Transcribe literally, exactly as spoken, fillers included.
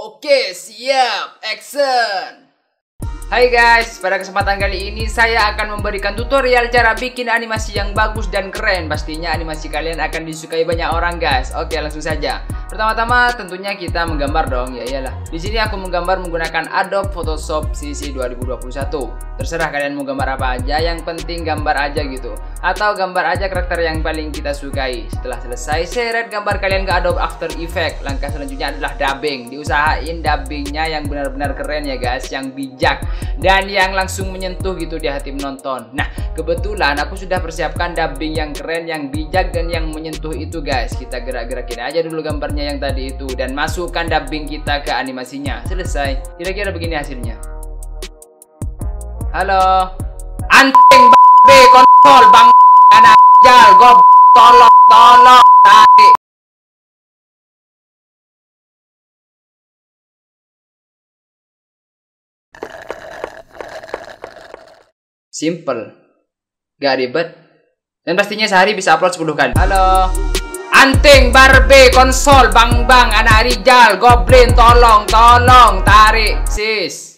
Oke, siap. Action. Hai guys, pada kesempatan kali ini saya akan memberikan tutorial cara bikin animasi yang bagus dan keren. Pastinya animasi kalian akan disukai banyak orang guys. Oke, langsung saja. Pertama-tama tentunya kita menggambar dong. Ya iyalah. Di sini aku menggambar menggunakan Adobe Photoshop C C dua ribu dua puluh satu. Terserah kalian mau gambar apa aja, yang penting gambar aja gitu. Atau gambar aja karakter yang paling kita sukai. Setelah selesai seret gambar kalian ke Adobe After Effects. Langkah selanjutnya adalah dubbing. Diusahain dubbingnya yang benar-benar keren ya guys, yang bijak dan yang langsung menyentuh gitu di hati penonton. Nah, kebetulan aku sudah persiapkan dubbing yang keren, yang bijak dan yang menyentuh itu guys. Kita gerak-gerakin aja dulu gambarnya yang tadi itu dan masukkan dubbing kita ke animasinya. Selesai. Kira-kira begini hasilnya. Halo. Anting b kontrol bang anak jal gob tolong tolong tarik. Simple, gak ribet, dan pastinya sehari bisa upload sepuluh kali. Halo. Anting Barbie konsol bang bang anak Rijal Goblin tolong tolong tarik sis.